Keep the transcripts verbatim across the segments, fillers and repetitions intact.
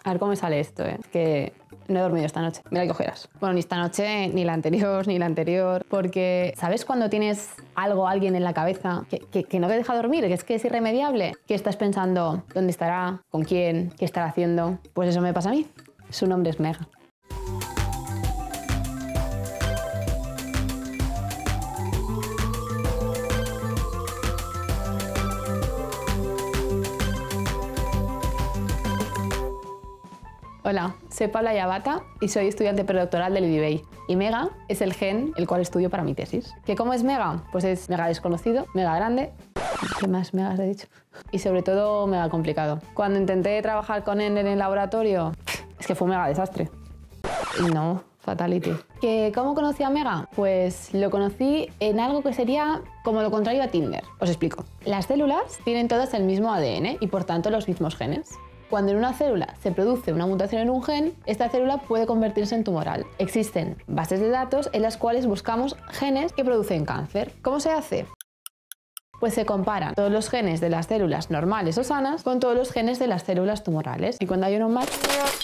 A ver cómo me sale esto, ¿eh? Que no he dormido esta noche. Mira que cojeras. Bueno, ni esta noche, ni la anterior, ni la anterior. Porque, ¿sabes cuando tienes algo, alguien en la cabeza que, que, que no te deja dormir? Que es que es irremediable. Que estás pensando, ¿dónde estará? ¿Con quién? ¿Qué estará haciendo? Pues eso me pasa a mí. Su nombre es Mega. Hola, soy Paula Yabata y soy estudiante predoctoral del I D I B E I. Y Mega es el gen el cual estudio para mi tesis. ¿Que cómo es Mega? Pues es mega desconocido, mega grande. ¿Qué más megas he dicho? Y sobre todo mega complicado. Cuando intenté trabajar con él en el laboratorio, es que fue un mega desastre. No, fatality. ¿Que cómo conocí a Mega? Pues lo conocí en algo que sería como lo contrario a Tinder. Os explico. Las células tienen todas el mismo A D N y por tanto los mismos genes. Cuando en una célula se produce una mutación en un gen, esta célula puede convertirse en tumoral. Existen bases de datos en las cuales buscamos genes que producen cáncer. ¿Cómo se hace? Pues se comparan todos los genes de las células normales o sanas con todos los genes de las células tumorales. Y cuando hay un match,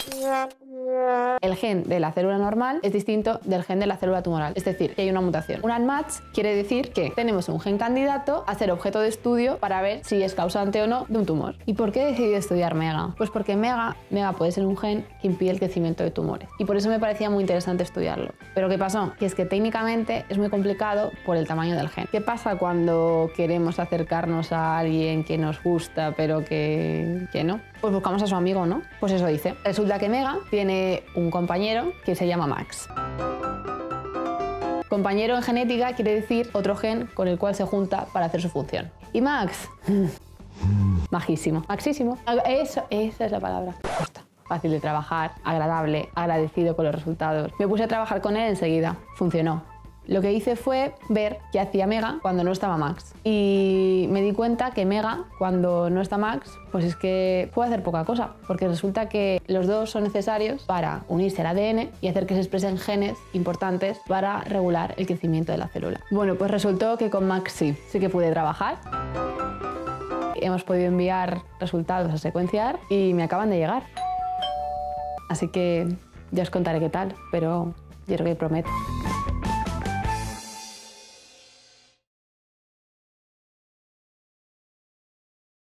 el gen de la célula normal es distinto del gen de la célula tumoral. Es decir, que hay una mutación. Un unmatch quiere decir que tenemos un gen candidato a ser objeto de estudio para ver si es causante o no de un tumor. ¿Y por qué he decidido estudiar Mega? Pues porque Mega, Mega puede ser un gen que impide el crecimiento de tumores. Y por eso me parecía muy interesante estudiarlo. ¿Pero qué pasó? Que es que técnicamente es muy complicado por el tamaño del gen. ¿Qué pasa cuando queremos acercarnos a alguien que nos gusta pero que, que no? Pues buscamos a su amigo, ¿no? Pues eso dice. Resulta que Mega tiene un compañero que se llama Max. Compañero en genética quiere decir otro gen con el cual se junta para hacer su función. Y Max, majísimo, maxísimo. Eso, esa es la palabra. Fácil de trabajar, agradable, agradecido con los resultados. Me puse a trabajar con él enseguida. Funcionó. Lo que hice fue ver qué hacía Mega cuando no estaba Max. Y me di cuenta que Mega, cuando no está Max, pues es que puede hacer poca cosa. Porque resulta que los dos son necesarios para unirse al A D N y hacer que se expresen genes importantes para regular el crecimiento de la célula. Bueno, pues resultó que con Max sí, sí que pude trabajar. Hemos podido enviar resultados a secuenciar y me acaban de llegar. Así que ya os contaré qué tal, pero yo creo que prometo.